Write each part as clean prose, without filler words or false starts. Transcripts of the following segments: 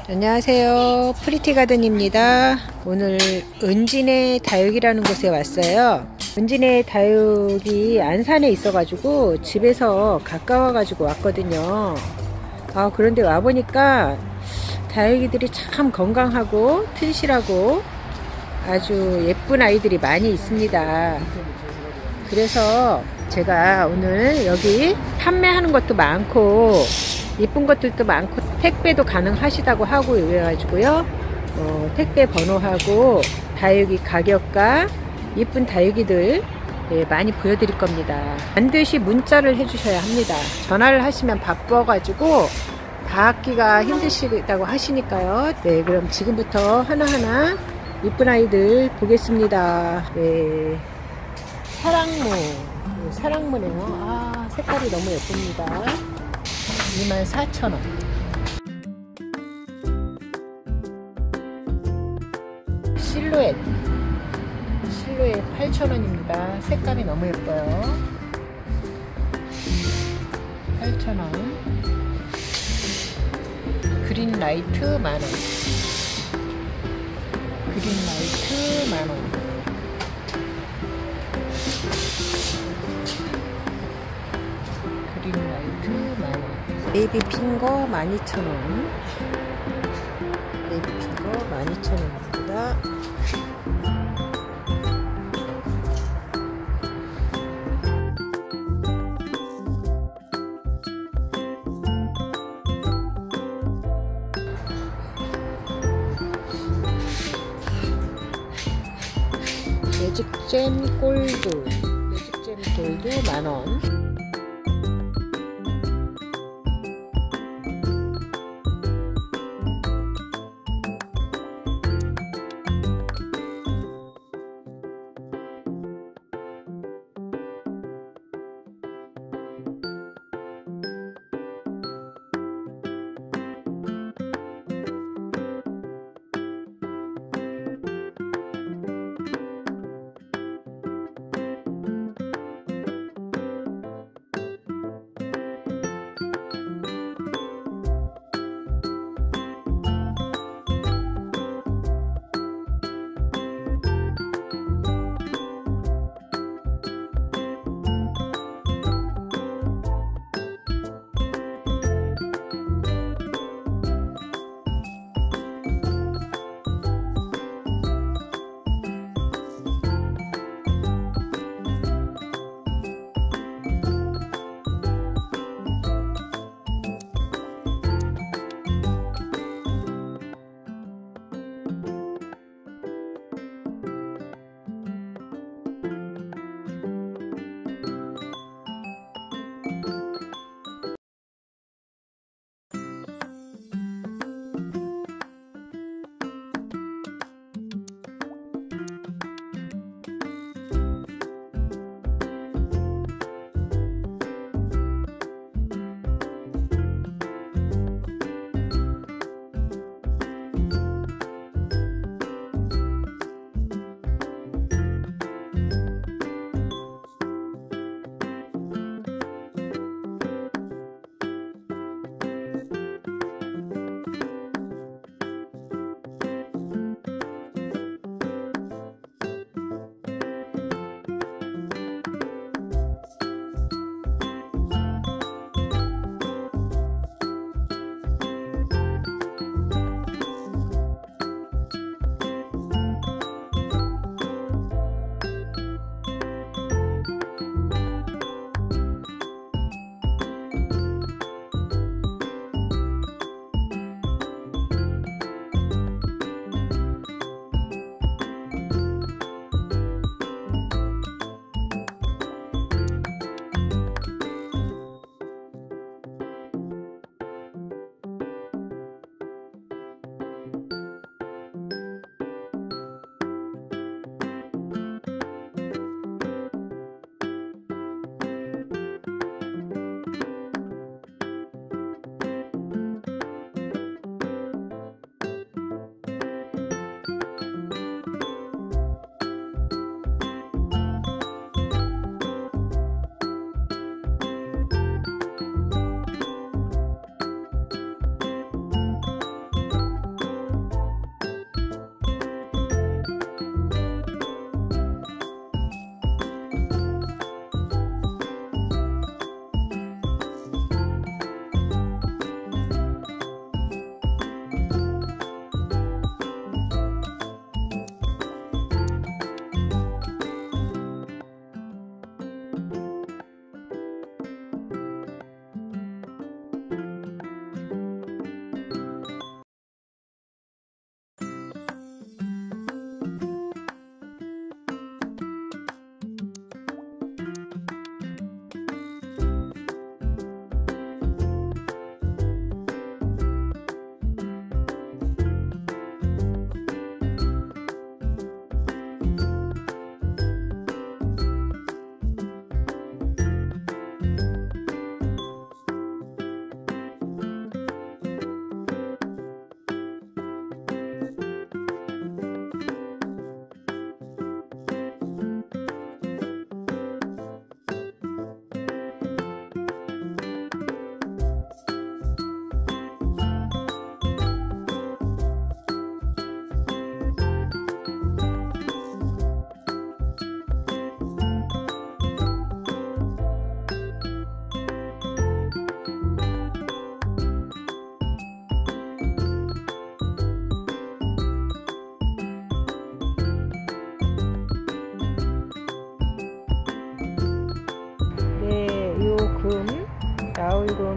안녕하세요, 프리티가든입니다. 오늘 은지네다육이라는 곳에 왔어요. 은지네다육이 안산에 있어가지고 집에서 가까워가지고 왔거든요. 그런데 와보니까 다육이들이 참 건강하고 튼실하고 아주 예쁜 아이들이 많이 있습니다. 그래서 제가 오늘 여기 판매하는 것도 많고 이쁜 것들도 많고 택배도 가능하시다고 하고 그래가지고요, 택배 번호하고 다육이 가격과 이쁜 다육이들 많이 보여드릴 겁니다. 반드시 문자를 해주셔야 합니다. 전화를 하시면 바빠가지고 받기가 힘드시다고 하시니까요. 네, 그럼 지금부터 하나하나 이쁜 아이들 보겠습니다. 네, 사랑무네요. 색깔이 너무 예쁩니다. 24,000원. 실루엣 8,000원입니다. 색감이 너무 예뻐요. 8,000원. 그린라이트 만원. 그린라이트 만원. 그린라이트 만원. 베이비핑거 12,000원. 베이비핑거 12,000원입니다. 매직잼 골드. 매직잼 골드 만원.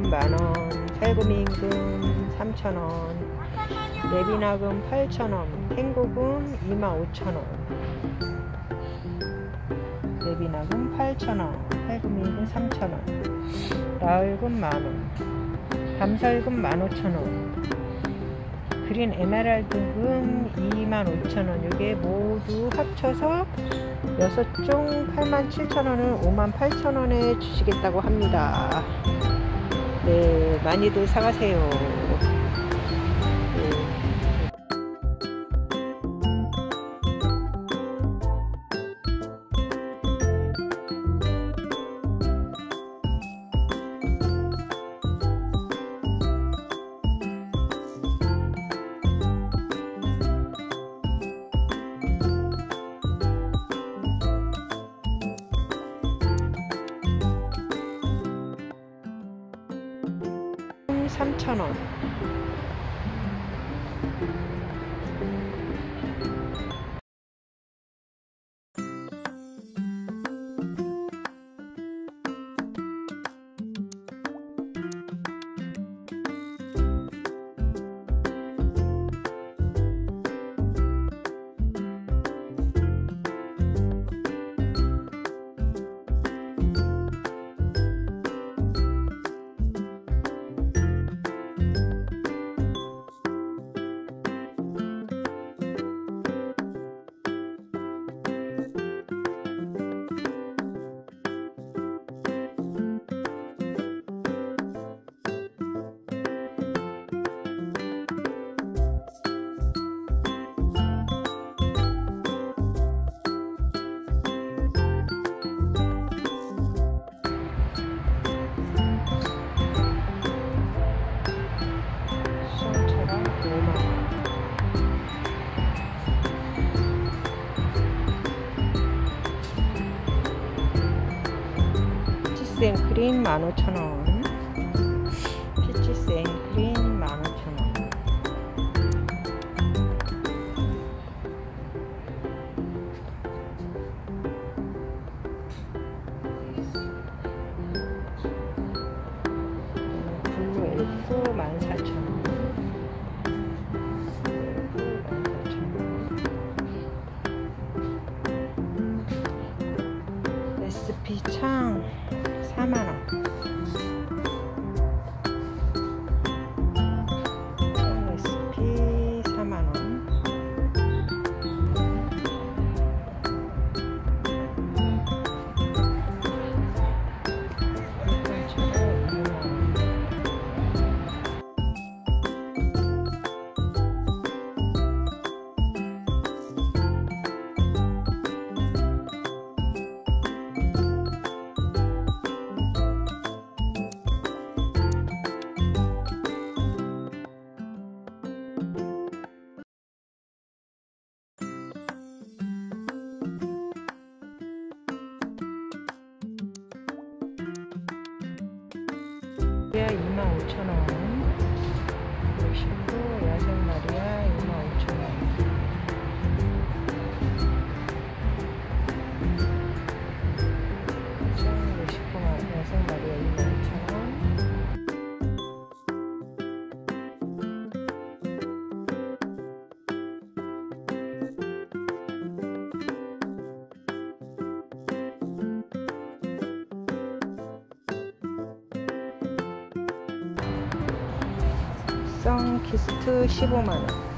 만원, 살구미금 3,000원, 레비나금 8,000원, 탱고금 25,000원, 레비나금 8,000원, 살구미금 3,000원, 라울금 만원, 감설금 15,000원, 그린 에메랄드금 25,000원. 이게 모두 합쳐서 6종 87,000원을 58,000원에 주시겠다고 합니다. 네, 많이들 사가세요. 네. 3,000원. 생크림 15,000원, 피치 생크림 15,000원, 블루 엘프 14,000원, SP 창 4만원, 레시피 4만원, 마리아 25,000원, 보러오시고 야생 마리아 25,000원, 야생 마리아 25,000원, 선키스트 15만원,